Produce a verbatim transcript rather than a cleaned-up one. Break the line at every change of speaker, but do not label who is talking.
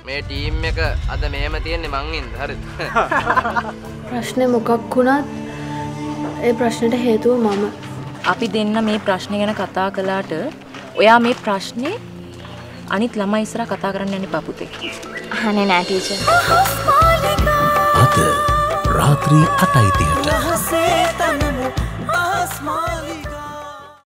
මේ ටීම් එක අද මෙහෙම තියෙන්නේ මං ඉන්න. හරිද?
ප්‍රශ්නේ මොකක් වුණත් ඒ ප්‍රශ්නෙට හේතුව මම.
අපි දෙන්න මේ ප්‍රශ්නේ ගැන කතා කළාට ඔයා මේ ප්‍රශ්නේ අනිත් ළමයි ඉස්සරහ කතා කරන්න යන්නේ පපුතේ.
අහන්නේ නෑ ටීචර්.
අද රාත්‍රී අටයි තිහට